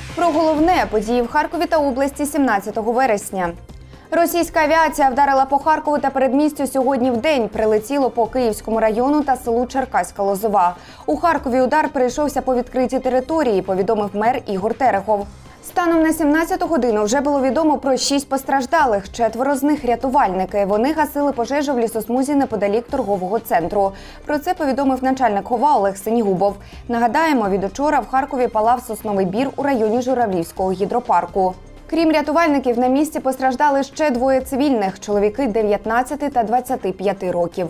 Про головне – події в Харкові та області 17 вересня. Російська авіація вдарила по Харкову та передмістю сьогодні вдень. Прилетіло по Київському району та селу Черкаська Лозова. У Харкові удар перейшовся по відкритій території, повідомив мер Ігор Терехов. Станом на 17 годину вже було відомо про 6 постраждалих, 4 з них – рятувальники. Вони гасили пожежу в лісосмузі неподалік торгового центру. Про це повідомив начальник ХОВА Олег Синігубов. Нагадаємо, від учора в Харкові палав сосновий бір у районі Журавлівського гідропарку. Крім рятувальників, на місці постраждали ще 2 цивільних – чоловіки 19 та 25 років.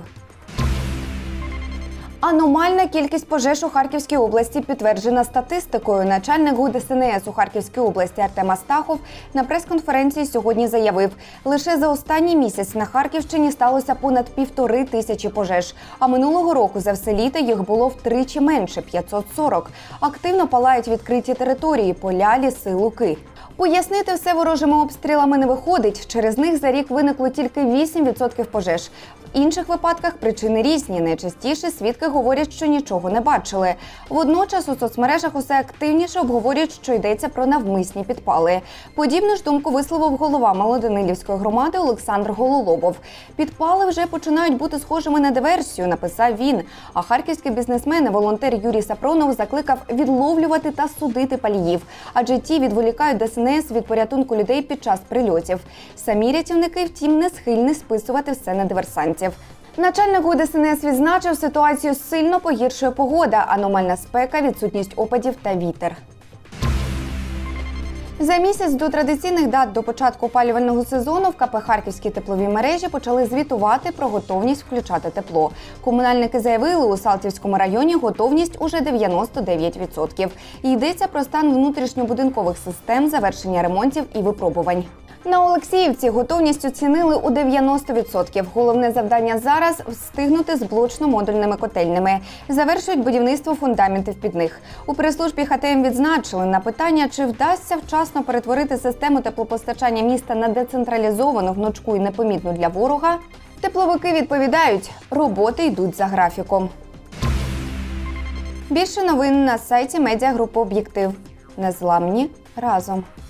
Аномальна кількість пожеж у Харківській області підтверджена статистикою. Начальник ГУ ДСНС у Харківській області Артем Астахов на прес-конференції сьогодні заявив, лише за останній місяць на Харківщині сталося понад 1500 пожеж. А минулого року за все літо їх було втричі менше – 540. Активно палають відкриті території – поля, ліси, луки. Пояснити все ворожими обстрілами не виходить. Через них за рік виникло тільки 8% пожеж. В інших випадках причини різні. Найчастіше свідки говорять, що нічого не бачили. Водночас у соцмережах усе активніше обговорюють, що йдеться про навмисні підпали. Подібну ж думку висловив голова Малоданилівської громади Олександр Гололобов. Підпали вже починають бути схожими на диверсію, написав він. А харківський бізнесмен і волонтер Юрій Сапронов закликав відловлювати та судити паліїв. Адже ті відволікають ДСНС від порятунку людей під час прильотів. Самі рятівники, втім, не схильні списувати все на диверсантів. Начальник ГУ ДСНС відзначив, ситуацію сильно погіршує погода, аномальна спека, відсутність опадів та вітер. За місяць до традиційних дат до початку опалювального сезону в КП «Харківські теплові мережі» почали звітувати про готовність включати тепло. Комунальники заявили, у Салтівському районі готовність уже 99%. І йдеться про стан внутрішньобудинкових систем, завершення ремонтів і випробувань. На Олексіївці готовність оцінили у 90%. Головне завдання зараз – встигнути з блочно-модульними котельнями. Завершують будівництво фундаментів під них. У прес-службі ХТМ відзначили на питання, чи вдасться вчасно перетворити систему теплопостачання міста на децентралізовану, гнучку і непомітну для ворога. Тепловики відповідають – роботи йдуть за графіком. Більше новин на сайті медіагрупи «Об'єктив». Незламні разом.